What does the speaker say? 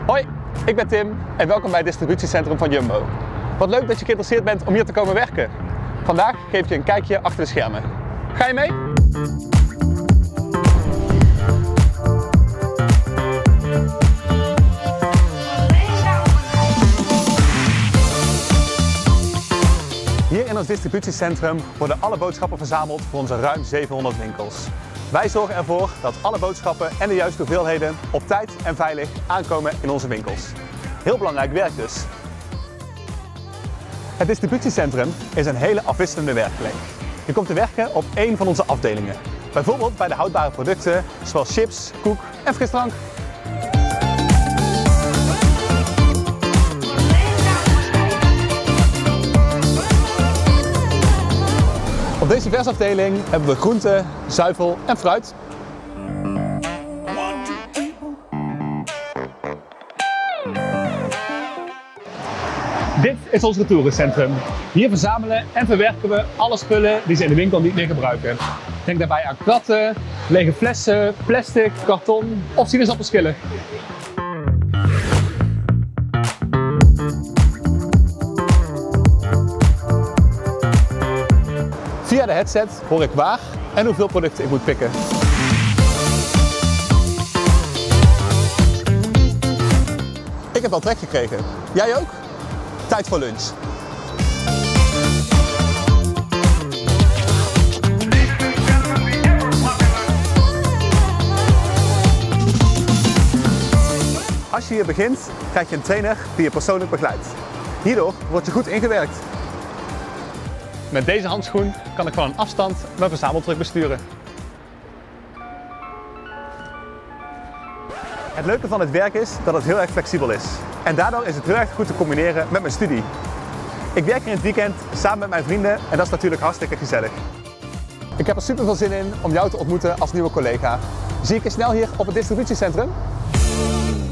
Hoi, ik ben Tim en welkom bij het distributiecentrum van Jumbo. Wat leuk dat je geïnteresseerd bent om hier te komen werken. Vandaag geef ik je een kijkje achter de schermen. Ga je mee? Hier in ons distributiecentrum worden alle boodschappen verzameld voor onze ruim 700 winkels. Wij zorgen ervoor dat alle boodschappen en de juiste hoeveelheden op tijd en veilig aankomen in onze winkels. Heel belangrijk werk dus. Het distributiecentrum is een hele afwisselende werkplek. Je komt te werken op één van onze afdelingen. Bijvoorbeeld bij de houdbare producten zoals chips, koek en frisdrank. Op deze versafdeling hebben we groenten, zuivel en fruit. Dit is ons retourencentrum. Hier verzamelen en verwerken we alle spullen die ze in de winkel niet meer gebruiken. Denk daarbij aan kratten, lege flessen, plastic, karton of sinaasappelschillen. Via de headset hoor ik waar en hoeveel producten ik moet pikken. Ik heb al trek gekregen. Jij ook? Tijd voor lunch. Als je hier begint, krijg je een trainer die je persoonlijk begeleidt. Hierdoor word je goed ingewerkt. Met deze handschoen kan ik van een afstand mijn verzameldruk besturen. Het leuke van het werk is dat het heel erg flexibel is. En daardoor is het heel erg goed te combineren met mijn studie. Ik werk in het weekend samen met mijn vrienden en dat is natuurlijk hartstikke gezellig. Ik heb er super veel zin in om jou te ontmoeten als nieuwe collega. Zie ik je snel hier op het distributiecentrum?